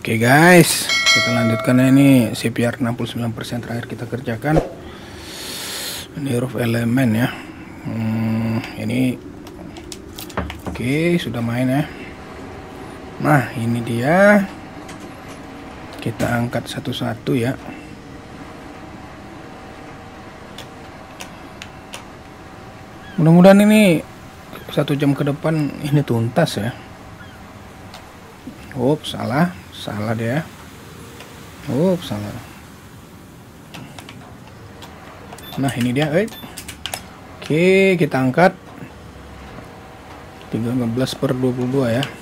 Oke guys, kita lanjutkan ya, ini CPR 69% terakhir kita kerjakan. Ini roof elemen ya. Ini oke, sudah main ya. Nah ini dia, kita angkat satu-satu ya. Mudah-mudahan ini 1 jam ke depan ini tuntas ya. Salah dia. Salah. Nah ini dia, Oke, kita angkat 13/22 ya.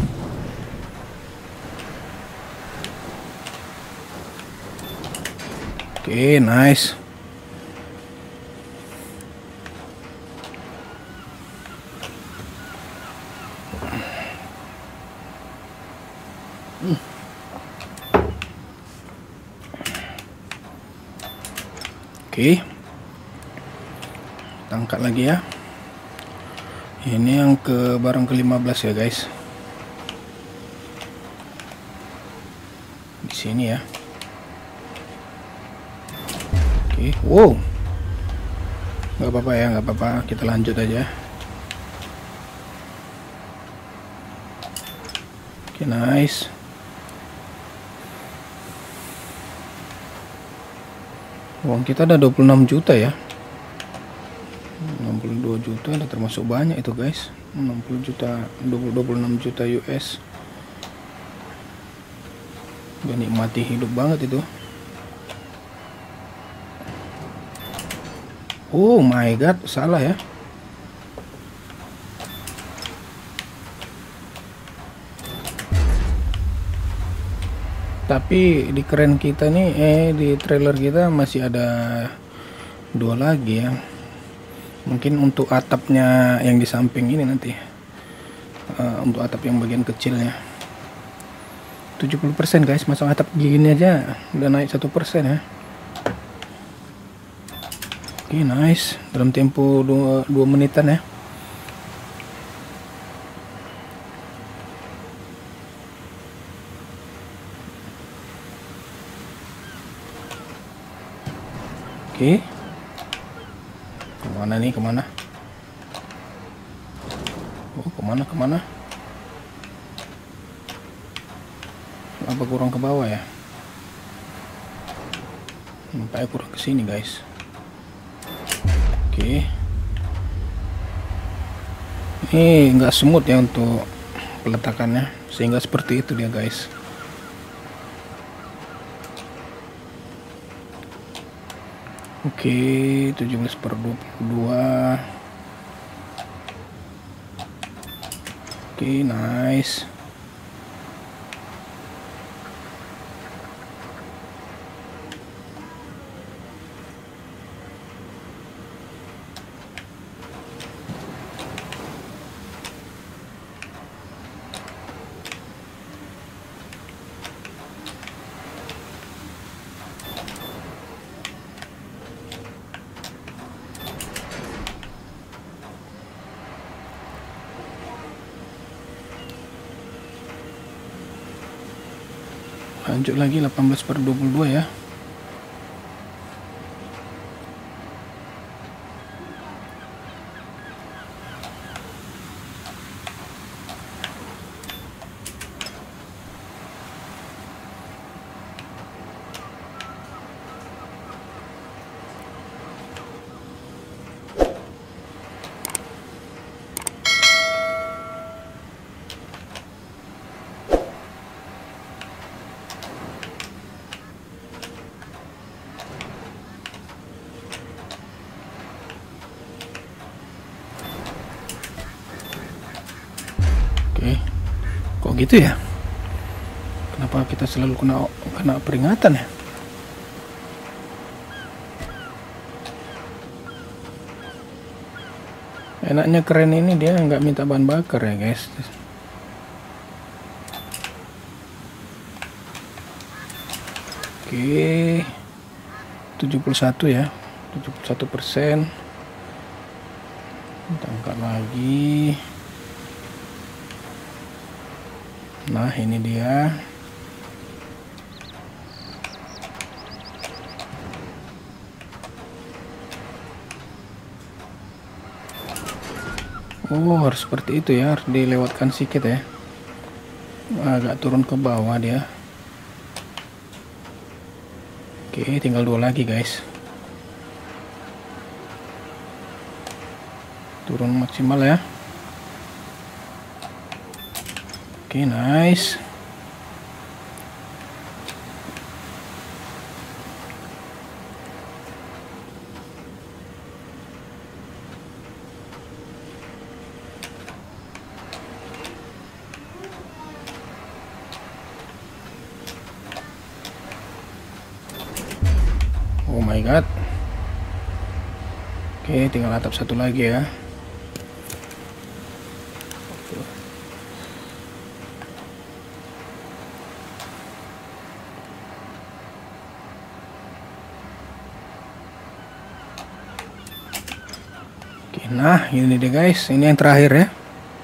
Oke, nice. Oke, kita angkat lagi ya. Ini yang ke barang ke-15 ya guys. Di sini ya. Oke, wow. Nggak apa-apa ya, nggak apa-apa. Kita lanjut aja. Oke, nice. Uang kita ada 26 juta ya. 62 juta udah termasuk banyak itu guys. 60 juta, 26 juta US. Udah nikmati hidup banget itu. Oh my god, salah ya. Tapi di keren kita nih, di trailer kita masih ada 2 lagi ya. Mungkin untuk atapnya yang di samping ini nanti, untuk atap yang bagian kecilnya 70% guys. Masang atap gini aja udah naik 1% ya. Oke, nice. Dalam tempo 2 menitan ya. Oke, kemana nih, kemana? Oh, kemana? Apa kurang ke bawah ya? Nampaknya kurang ke sini guys. Oke, ini nggak smooth ya untuk peletakannya, sehingga seperti itu dia guys. Oke, 17/22. Oke, nice. Lanjut lagi 18/22 ya. Oke, kok gitu ya? Kenapa kita selalu kena peringatan ya? Enaknya keren ini dia nggak minta bahan bakar ya guys. Oke, 71 ya, 71%. Kita angkat lagi. Nah ini dia. Oh, harus seperti itu ya, harus dilewatkan sedikit ya, agak turun ke bawah dia. Oke, tinggal 2 lagi guys, turun maksimal ya. Oke, nice. Oh my god. Oke, tinggal atap satu lagi ya. Oke, nah ini deh guys, ini yang terakhir ya.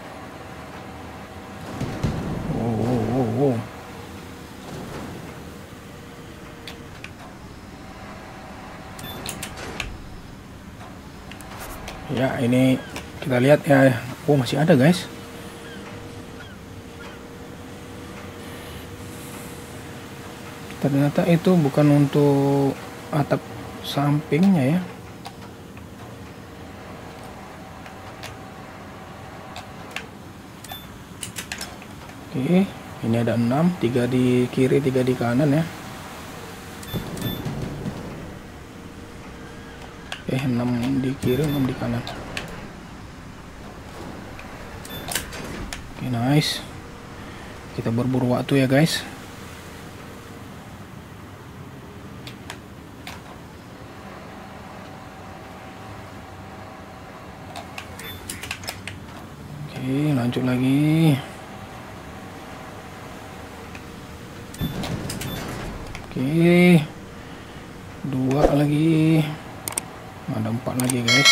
Ya, ini kita lihat ya. Oh, masih ada guys. Ternyata itu bukan untuk atap sampingnya ya. Oke, ini ada 6, 3 di kiri, 3 di kanan ya. 6 di kiri, 6 di kanan. Oke, nice. Kita berburu waktu ya guys. Oke, lanjut lagi. Oke, 2 lagi. Ada 4 lagi guys.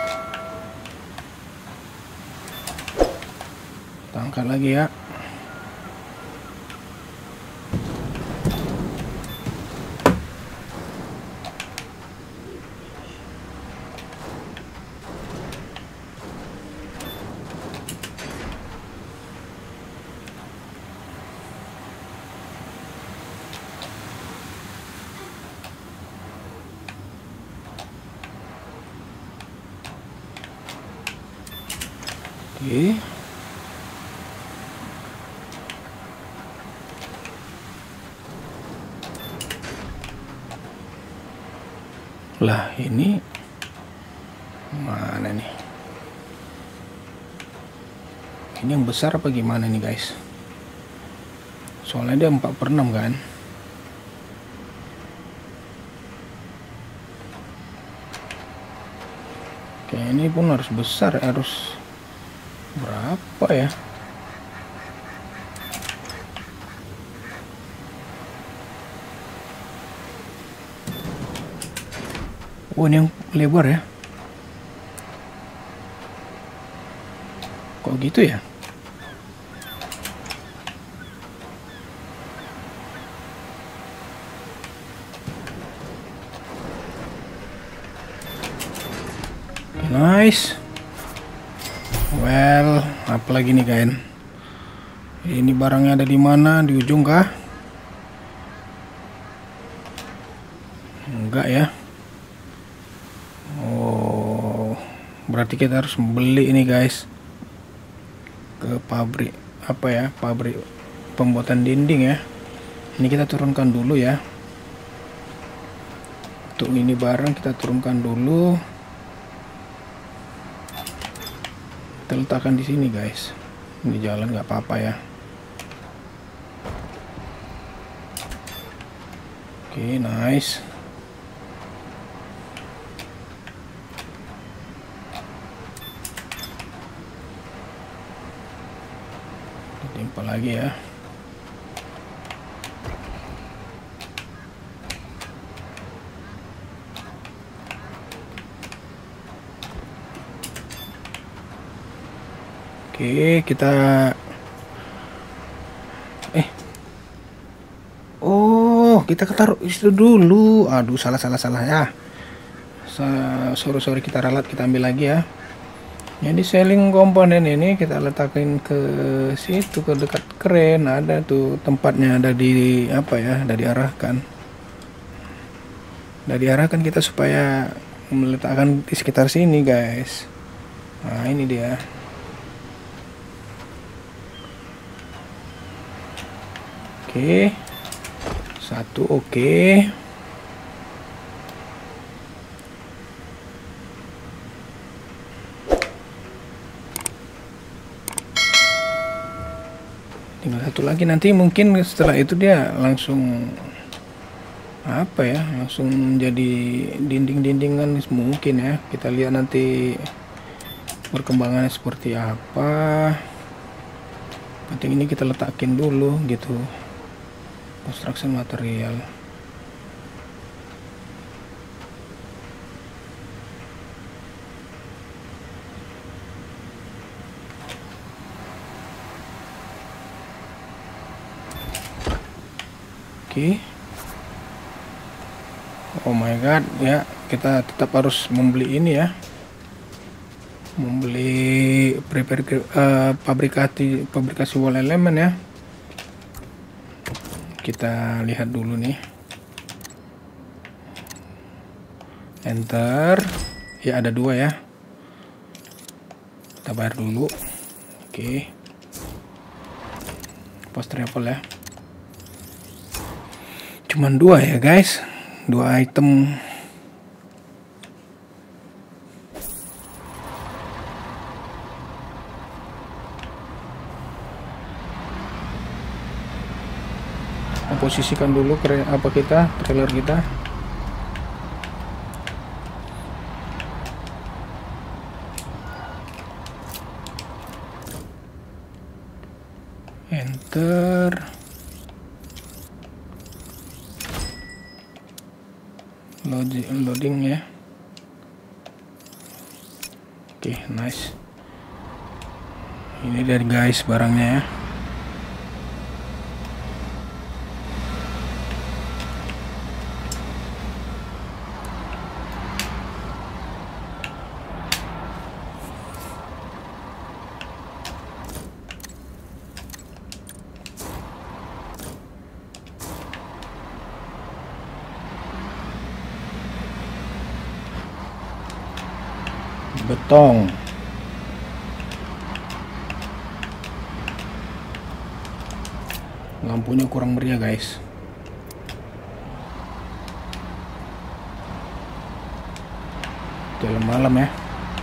Kita angkat lagi ya. Oke. Lah, ini mana nih? Ini yang besar apa gimana nih guys? Soalnya dia 4/6 kan. Oke, ini pun harus besar, harus berapa ya? Oh, ini yang lebar ya? Kok gitu ya? Nice. Well, apalagi nih kain? Ini barangnya ada di mana? Di ujung kah? Enggak ya. Oh, berarti kita harus beli ini guys ke pabrik apa ya? Pabrik pembuatan dinding ya. Ini kita turunkan dulu ya. Untuk ini barang kita turunkan dulu. Kita letakkan di sini guys. Ini jalan nggak apa-apa ya. Oke, nice. Timpa lagi ya. Oke, kita oh, kita taruh itu dulu. Aduh, salah ya. Sorry kita ralat, kita ambil lagi ya. Jadi sealing komponen ini kita letakin ke situ, ke dekat kren. Ada tuh tempatnya, ada di apa ya, ada diarahkan. Ada diarahkan kita supaya meletakkan di sekitar sini guys. Nah ini dia. Oke, satu oke. Tinggal satu lagi, nanti mungkin setelah itu dia langsung apa ya, langsung jadi dinding-dindingan mungkin ya. Kita lihat nanti perkembangannya seperti apa. Penting ini kita letakin dulu gitu, construction material. Oke. Oh my god ya, kita tetap harus membeli ini ya, membeli pabrikasi wall element ya. Kita lihat dulu nih, enter ya, ada dua ya, kita bayar dulu. Oke, post travel ya, cuman dua ya guys, dua item. Posisikan dulu trailer kita. Enter. Loading ya. Oke, nice. Ini dari guys barangnya ya. Betong. Lampunya kurang meriah guys. Jalan malam ya.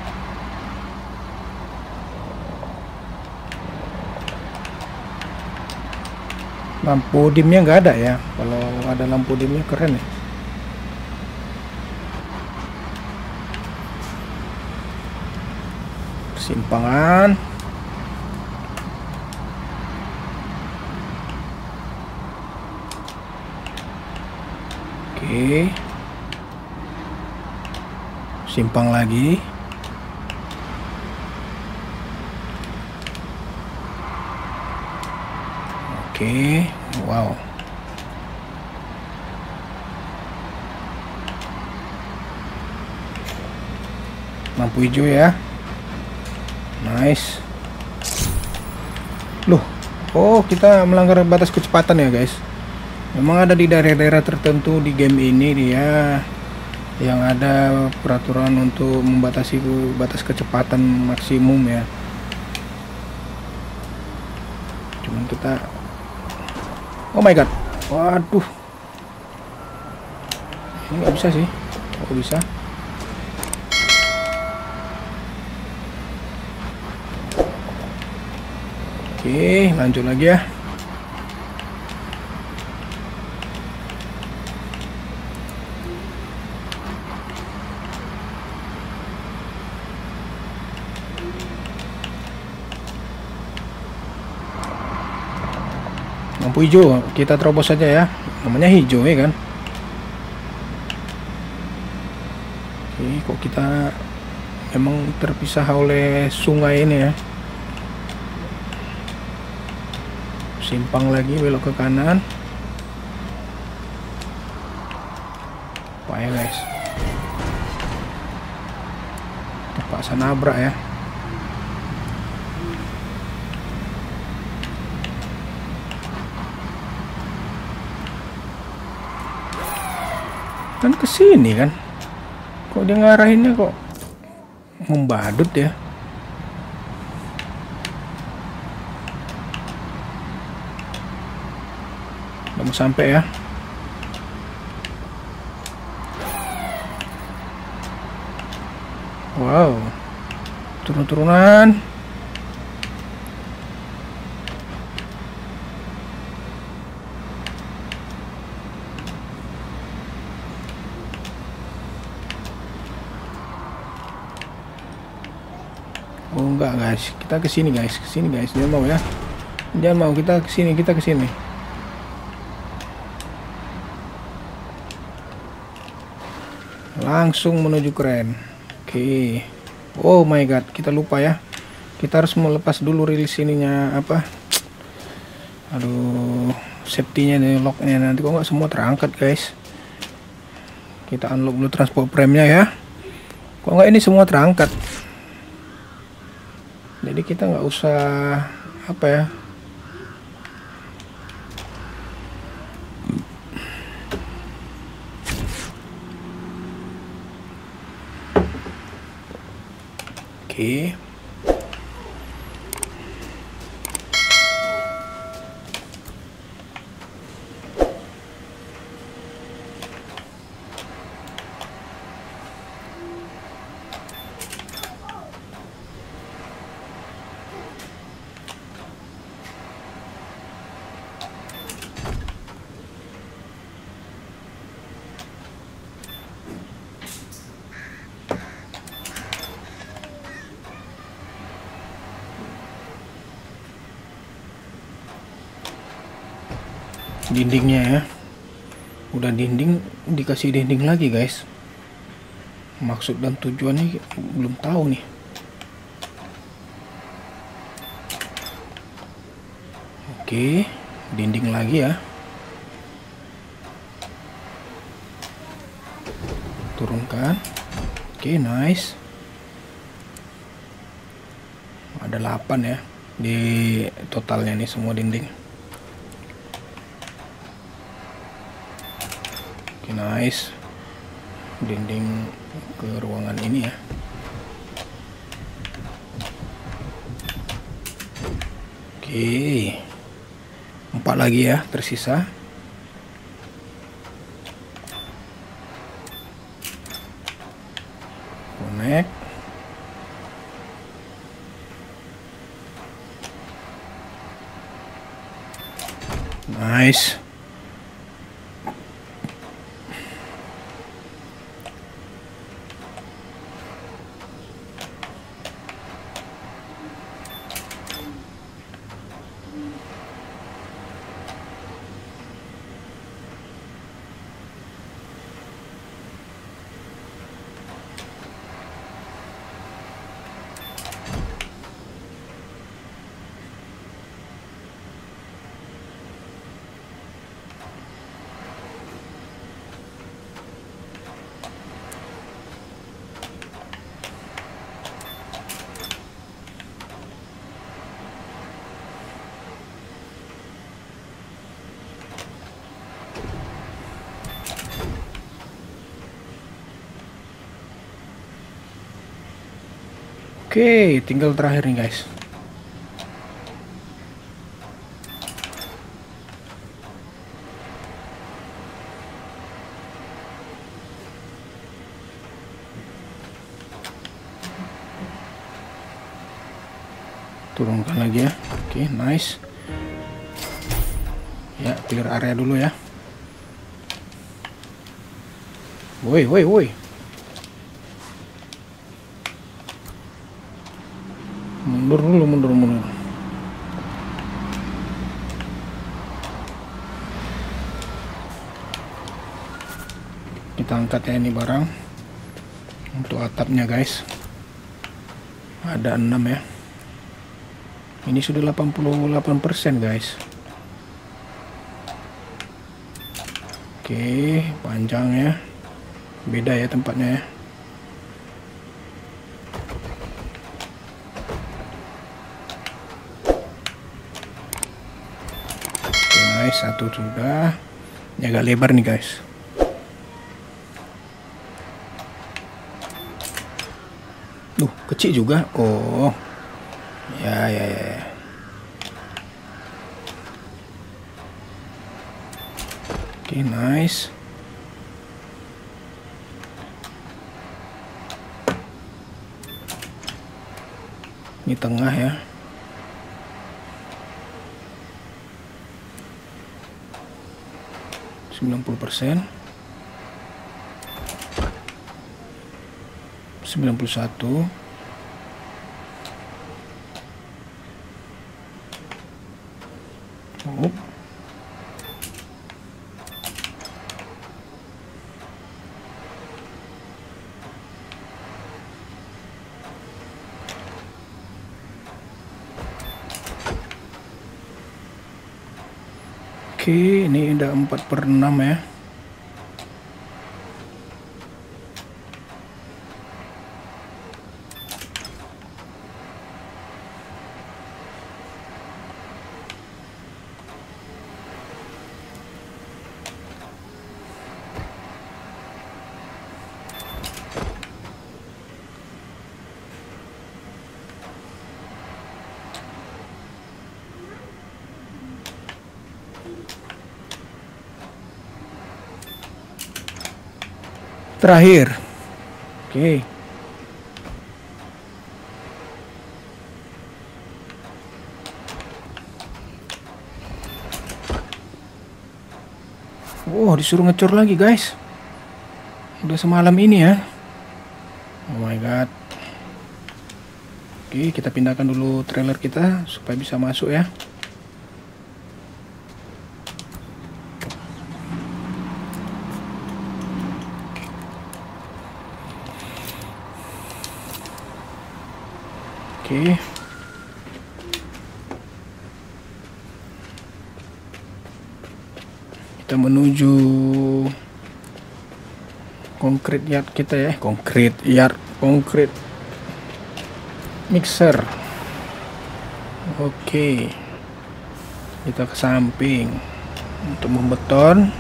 Lampu dimnya nggak ada ya. Kalau ada lampu dimnya keren ya. Simpangan. Oke. Simpang lagi. Oke. Wow. Lampu hijau ya. Nice. Loh, oh kita melanggar batas kecepatan ya guys. Memang ada di daerah-daerah tertentu di game ini dia yang ada peraturan untuk membatasi batas kecepatan maksimum ya. Cuman kita, oh my god, waduh, ini nggak bisa sih. Oh bisa. Oke, lanjut lagi ya. Lampu hijau kita terobos saja ya. Namanya hijau ya kan. Oke, kok kita emang terpisah oleh sungai ini ya. Simpang lagi, belok ke kanan. Wah ya guys, terpaksa nabrak ya. Kan ke sini kan. Kok dia ngarahinnya kok membadut ya? Udah mau sampai ya. Wow. Turun-turunan. Oh enggak guys, kita ke sini guys, jangan mau ya, jangan mau, kita ke sini, langsung menuju keren. Oke. Oh my god, kita lupa ya, kita harus melepas dulu rilis ininya apa, aduh, safety-nya nih, lock-nya, nanti kok nggak semua terangkat guys. Kita unlock dulu transport frame-nya ya, kok nggak ini semua terangkat. Jadi kita nggak usah apa ya, oke. Dindingnya ya, udah dinding, dikasih dinding lagi guys. Maksud dan tujuannya belum tahu nih. Oke, dinding lagi ya, turunkan. Oke, nice. Ada 8 ya di totalnya nih semua dinding. Nice, dinding ke ruangan ini ya. Oke, 4 lagi ya tersisa. Connect. Nice. Oke, tinggal terakhir nih guys. Turunkan lagi ya. Oke, nice. Ya, clear area dulu ya. Woi, woi, woi. Mundur dulu, mundur. Kita angkat ya ini barang. Untuk atapnya guys, ada 6 ya. Ini sudah 88% guys. Oke, panjang ya. Beda ya tempatnya ya. Oke, nice, satu sudah. Ini agak lebar nih guys. kecil juga. Oh ya ya ya. Oke, nice. Ini tengah ya. %90, 91. Oh. Oke, ini udah 4/6 ya. Terakhir. Oke. Wow, disuruh ngecor lagi, guys. Udah semalam ini ya. Oh my god. Oke, kita pindahkan dulu trailer kita supaya bisa masuk ya. Oke. Kita menuju concrete yard kita ya, concrete mixer. Oke. Kita ke samping untuk membeton.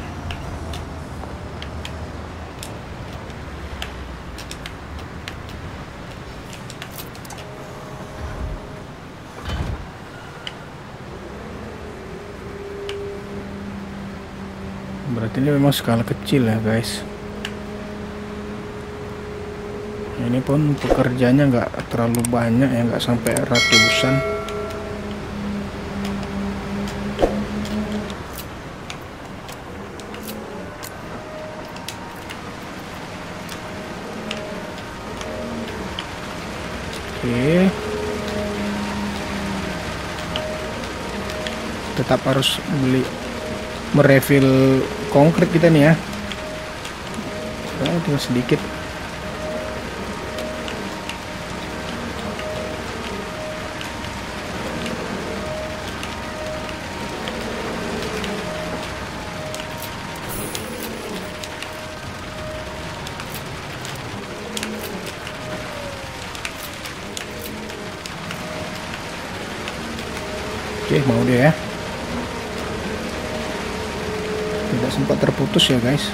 Berarti ini memang skala kecil ya, guys. Ini pun pekerjanya nggak terlalu banyak ya, nggak sampai ratusan. Oke. Tetap harus merefill konkret kita nih ya. Tinggal sedikit. Oke, mau deh ya. Tidak sempat terputus ya, guys.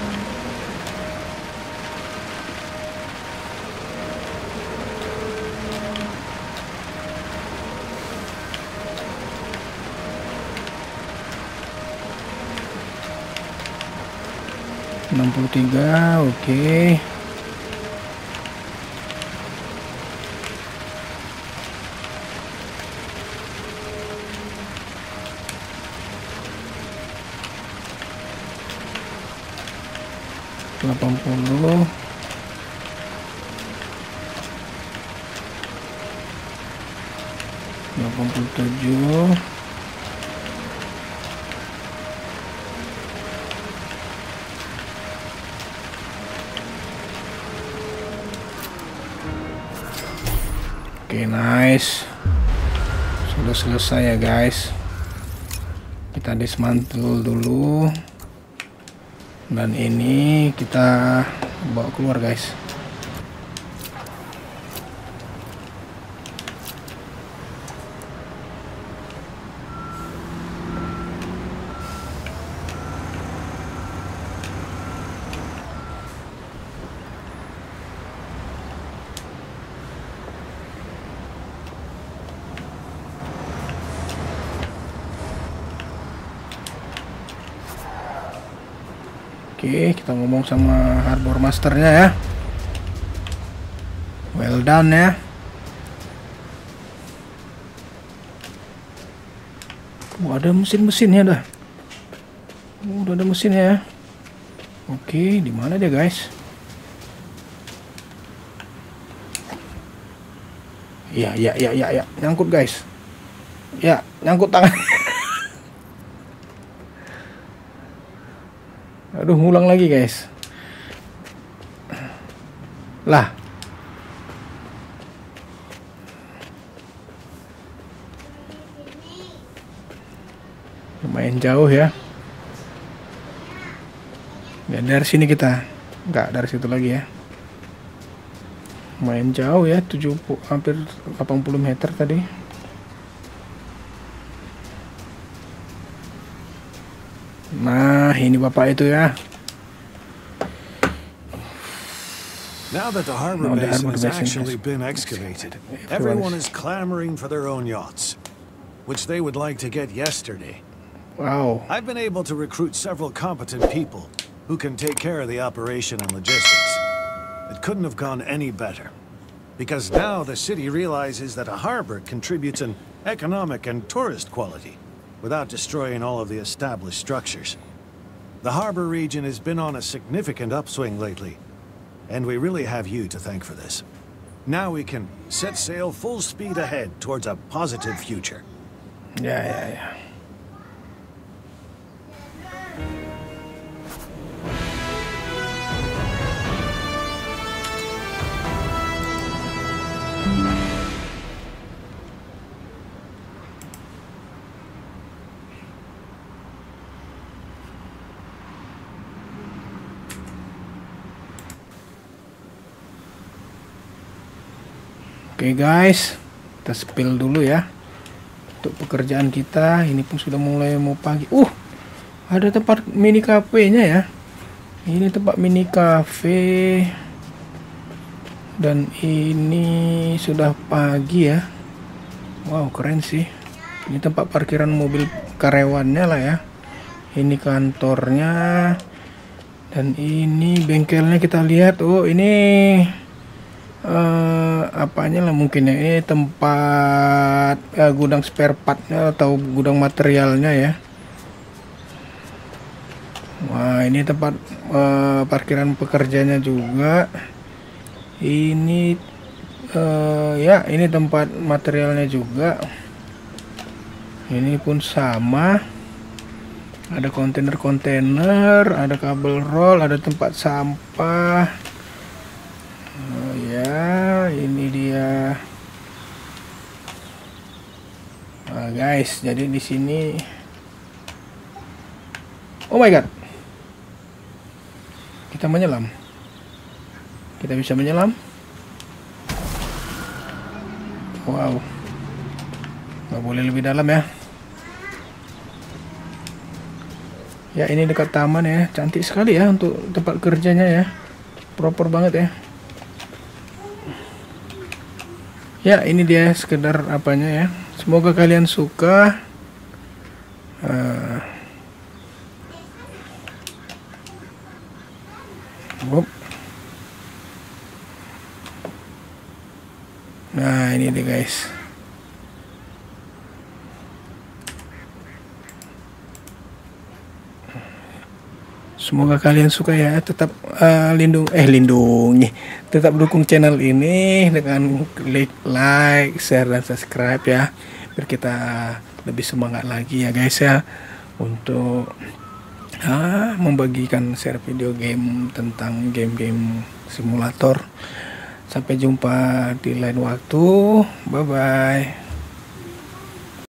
(63), oke. (80), 87. Oke, nice. Sudah selesai ya, guys. Kita dismantle dulu. Dan ini kita bawa keluar, guys. Oke, kita ngomong sama harbor masternya ya. Well done ya. Ada mesin-mesinnya dah. Udah ada mesinnya ya. Oke, di mana dia guys? Ya, nyangkut guys. Ya, nyangkut tangan. Aduh, ngulang lagi guys. Lah. Lumayan jauh ya. Dan dari sini kita, nggak dari situ lagi ya. Lumayan jauh ya, 70 hampir 80 meter tadi. Nah, ini bapak itu ya. Now that the harbor basin has actually been excavated, everyone is clamoring for their own yachts, which they would like to get yesterday. Wow. I've been able to recruit several competent people who can take care of the operation and logistics. It couldn't have gone any better, because now the city realizes that a harbor contributes an economic and tourist quality without destroying all of the established structures. The harbor region has been on a significant upswing lately, and we really have you to thank for this. Now we can set sail full speed ahead towards a positive future. Ya. Oke guys, kita spill dulu ya untuk pekerjaan kita. Ini pun sudah mulai mau pagi. Ada tempat mini cafe-nya ya. Ini tempat mini cafe. Dan ini sudah pagi ya. Wow, keren sih. Ini tempat parkiran mobil karyawannya lah ya. Ini kantornya. Dan ini bengkelnya kita lihat. Oh, ini apanya lah mungkin ya, ini tempat gudang spare partnya atau gudang materialnya ya. Wah, ini tempat parkiran pekerjanya juga. Ini ya, ini tempat materialnya juga. Ini pun sama, ada kontainer-kontainer, ada kabel roll, ada tempat sampah. Ya, ini dia. Nah, guys, jadi di sini, oh my god, kita menyelam. Kita bisa menyelam. Wow, nggak boleh lebih dalam ya. Ya, ini dekat taman ya, cantik sekali ya untuk tempat kerjanya ya, proper banget ya. Ya, ini dia sekedar apanya ya. Semoga kalian suka. Nah, ini dia guys. Semoga kalian suka ya. Tetap lindungi. Tetap dukung channel ini dengan klik like, share, dan subscribe ya. Biar kita lebih semangat lagi ya guys ya. Untuk membagikan share video game tentang game-game simulator. Sampai jumpa di lain waktu. Bye-bye.